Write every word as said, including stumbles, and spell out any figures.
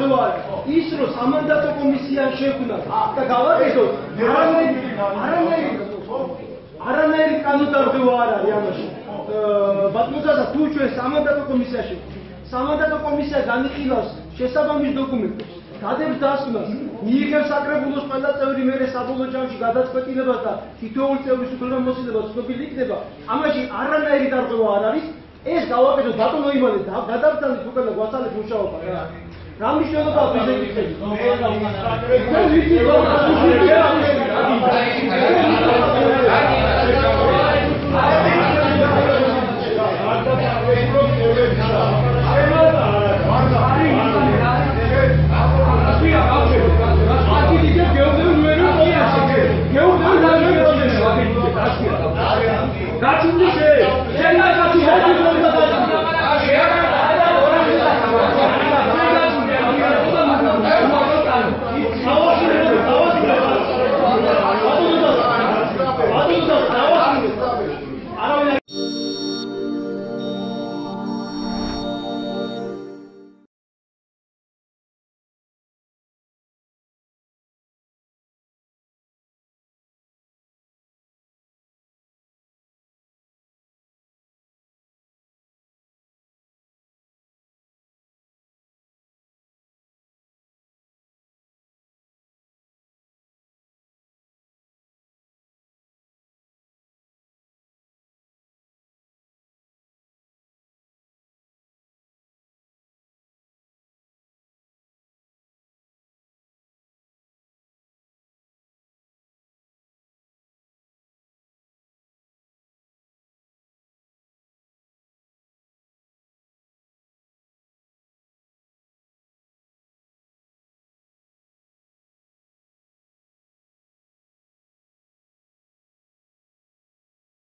არ ის რომ სამანდატო კომისია შექმნა და გავაკეთოთ არანაირი არანაირი არანაირი კანონმდებლობა არ არის ამაში ბატონო თუ ჩვენ სამანდატო კომისიაში სამანდატო კომისია განიხილავს შესაბამის დოკუმენტებს გადებს დასკვნას მიიღებს საკრებულოს ყველა წევრი მერე საბოლოო ჯამში გადაწყვეტილებას და თითოეული წევრის უფლებამოსილება ცნობილი იქნება ამაში არანაირი დარღვევა არ არის ეს გავაკეთოთ ბატონო იმალე გადავწყვეტთ უკვე და გვასწავლეთ მუშაობა რა რა მნიშვნელობა აქვს ეს ეკითხები მე